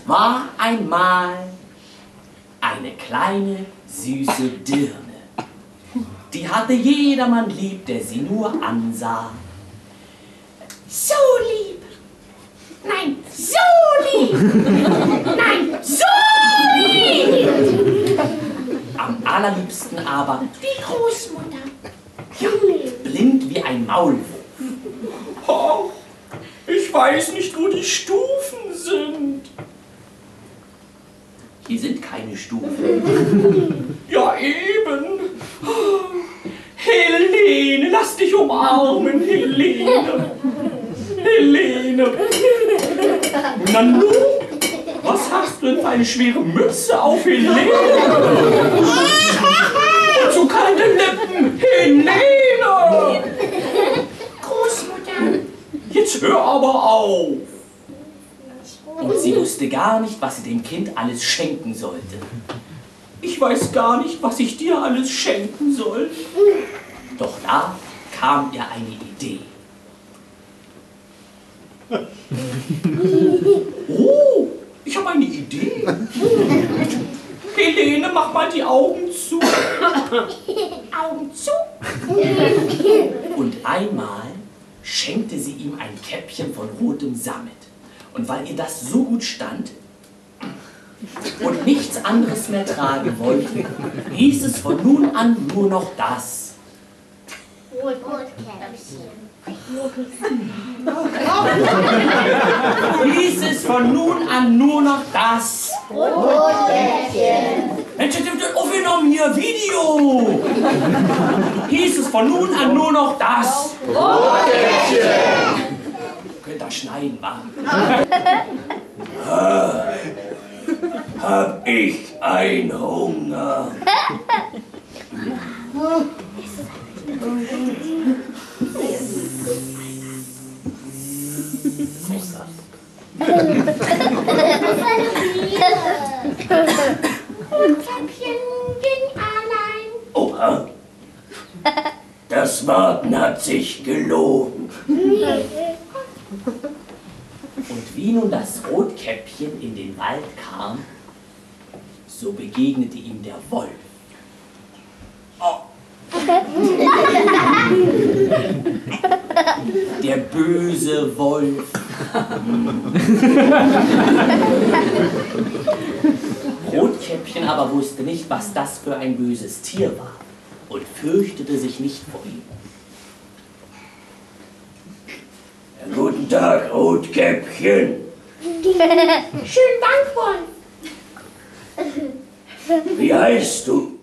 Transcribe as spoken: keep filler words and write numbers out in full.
Es war einmal eine kleine, süße Dirne. Die hatte jedermann lieb, der sie nur ansah. So lieb! Nein, so lieb! Nein, so lieb! Am allerliebsten aber die Großmutter. Ja, blind wie ein Maulwurf. Oh, ich weiß nicht, wo die Stufen sind. Hier sind keine Stufen. Ja, eben. Helene, lass dich umarmen, Helene. Helene. Na nun, was hast du denn für eine schwere Mütze auf, Helene? Und so kalte Lippen, Helene. Großmutter. Jetzt hör aber auf. Und sie wusste gar nicht, was sie dem Kind alles schenken sollte. Ich weiß gar nicht, was ich dir alles schenken soll. Doch da kam ihr eine Idee. Oh, ich habe eine Idee. Helene, mach mal die Augen zu. Augen zu. Und einmal schenkte sie ihm ein Käppchen von rotem Sammet. Und weil ihr das so gut stand und nichts anderes mehr tragen wollte, hieß es von nun an nur noch das. Hieß es von nun an nur noch das. Mensch, jetzt habt ihr aufgenommen hier, Video! Hieß es von nun an nur noch das. Könnt ihr schneiden, wa? Ah, hab ich ein Hunger. Rotkäppchen ging allein. Oha, das Warten hat sich gelohnt. Und wie nun das Rotkäppchen in den Wald kam, so begegnete ihm der Wolf. Oh. Der böse Wolf. Rotkäppchen aber wusste nicht, was das für ein böses Tier war und fürchtete sich nicht vor ihm. Guten Tag, Rotkäppchen. Schönen Dank, Wolf. Wie heißt du?